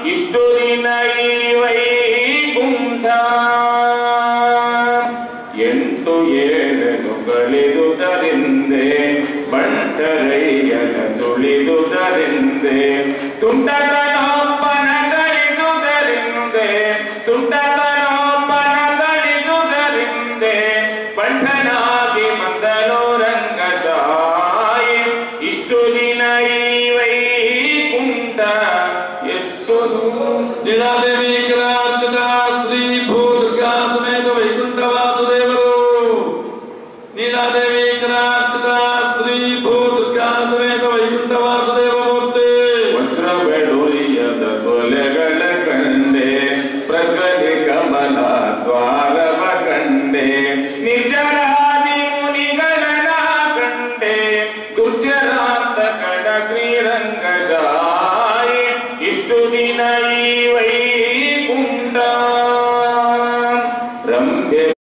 ಇಷ್ಟು ದಿನ ಈ ವೈಕುಂಠ ಎಂಟು ಏಳನು ಕಳೆದುದರಿಂದೆ ಬಂಟರಯ್ಯನ ತುಳಿದುದರಿಂದೆ ತುಂಟತನೊಬ್ಬನ ಕಳೆದುದರಿಂದೆ ತುಂಟತನೊಬ್ಬನ ಕಳೆದುದರಿಂದೆ ಬಂಟನಾಗಿ ಬಂದನು ರಂಗಶಾಯಿ ಇಷ್ಟು ದಿನ ಈ ವೈಕುಂಠ ಎಷ್ಟು ನೀಲಾದೇವಿ ವಿಗ್ರಹಾರ್ಚಕ ಶ್ರೀ ಭೂದುರ್ಗಾ ಸಮೇತ ವೈಕುಂಠ ವಾಸುದೇವರು ನೀಲಾದೇವಿ ವಿಗ್ರಹಾರ್ಚಕ ಶ್ರೀ ಭೂದುರ್ಗಾ ಸಮೇತ ವೈಕುಂಠ ವಾಸುದೇವ ಮೂರ್ತಿ ವಜ್ರಬೆಡುರಿಯದ ತೊಲೆಗಳ ಕಂಡೆ ಪ್ರಕೃತಿ ಕಮಲ ದ್ವಾರವ ಕಂಡೆ ನಿರ್ಜರಾದಿ ಮುನಿಗಳನ ಕಂಡೆ ದುರ್ಜರಾಂತ ಕಡ ಶ್ರೀರಂಗಶಾಯಿ ಇಷ್ಟು ದಿನ ಈ ವೈಕುಂಠ ರಂಭೆ